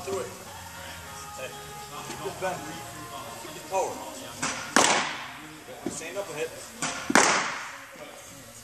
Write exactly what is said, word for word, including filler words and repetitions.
through it. Hey, keep this bend. Keep it forward. Stand up and hit.